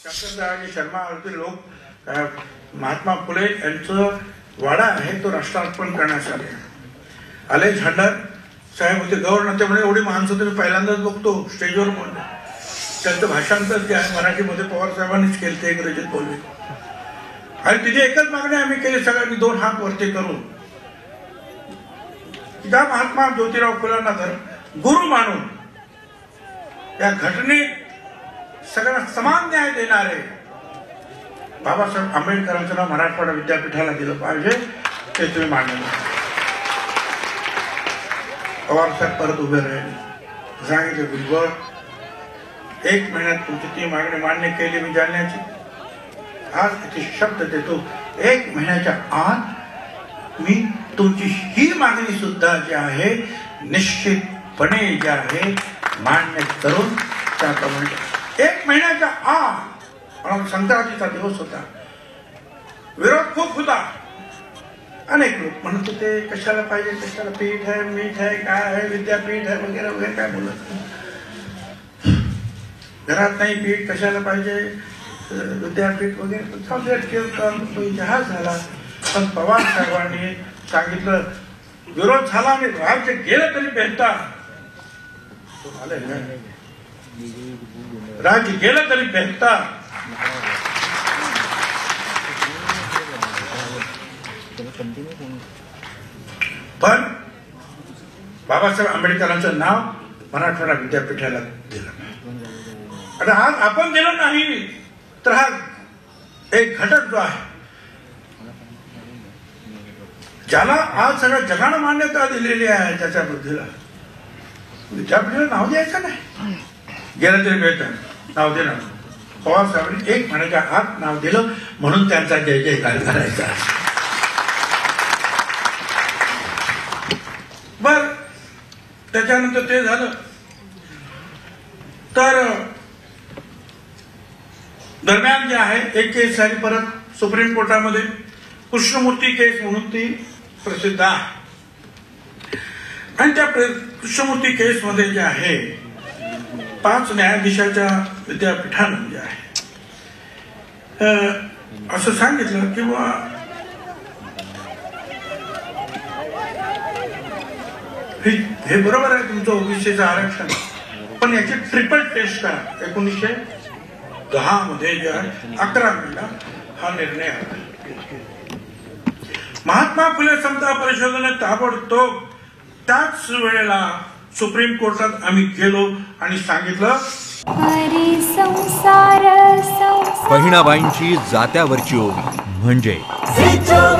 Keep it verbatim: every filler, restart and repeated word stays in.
शंकरराव शर्मावरती लोक महात्मा फुले यांचं वाडा आहे तो राष्ट्रार्पण करण्यास आले. अलेक्झांडर साहेब होते गव्हर्नर, त्यामुळे एवढी माणसं तुम्ही पहिल्यांदाच बघतो स्टेजवर बोलले. त्यांचं भाषांतर जे आहे मराठीमध्ये पवार साहेबांनीच केलं, ते इंग्रजीत बोलले. आणि तिथे एकच मागणी आम्ही केली सगळ्यांनी दोन हात वरती करून, त्या महात्मा ज्योतिराव फुलेंना धर गुरु मानून या घटनेत सगळ्यांना समान न्याय देणारे बाबासाहेब आंबेडकरांचं नाव मराठवाडा विद्यापीठाला दिलं पाहिजे, ते तुम्ही मान्य करा. पवार साहेब परत उभे राहिले, सांगितले भुजबळ एक महिन्यात तुमची ती मागणी मान्य केली मी जाणण्याची. आज किती शब्द देतो, एक महिन्याच्या आत मी तुमची ही मागणी सुद्धा जी आहे निश्चितपणे जी आहे मान्य करून त्याप्रमाणे एक महिन्याच्या आत. संक्रांतीचा दिवस होता, विरोध खूप होता. अनेक लोक म्हणत होते कशाला पाहिजे, कशाला पीठ आहे, मीठ आहे, काय आहे, विद्यापीठ आहे वगैरे वगैरे काय बोलत. घरात नाही पीठ कशाला पाहिजे, विद्यापीठ वगैरे जहाज झाला. पण पवार साहेबांनी सांगितलं विरोध झाला आणि राज्य गेलं तरी बेहता, राज्य गेलं तरी बेहता. पण बाबासाहेब आंबेडकरांचं नाव मराठवाडा विद्यापीठाला दिलं. आणि आज आपण दिलं नाही तर हा एक घटक जो आहे ज्याला आज सगळ्या जगानं मान्यता दिलेली आहे त्याच्या बुद्धीला विद्यापीठाला नाव द्यायचं नाही, गेलं तरी बेहतर नाव देणार. पवार साहेबांनी एक महिन्याच्या आत नाव दिलं म्हणून त्यांचा जय जयकार करायचा. बर त्याच्यानंतर ते झालं तर दरम्यान जे आहे एक केस झाली परत सुप्रीम कोर्टामध्ये, कृष्णमूर्ती केस म्हणून ती प्रसिद्ध आहे. आणि त्या कृष्णमूर्ती केस मध्ये जे आहे पाच न्यायाधीशाच्या विद्यापीठानं जे आहे असं सांगितलं की बा हे बरोबर आहे तुमचं ओबीसीचं आरक्षण, पण याची ट्रिपल टेस्ट करा. एकोणीसशे दहा मध्ये जे आहे अकरा मेला हा निर्णय आला. महात्मा फुले समता परिषदेने ताबडतोब त्याच वेळेला सुप्रीम कोर्टात आम्ही गेलो आणि सांगितलं बहिणाबाईंची जात्यावरची ओवी म्हणजे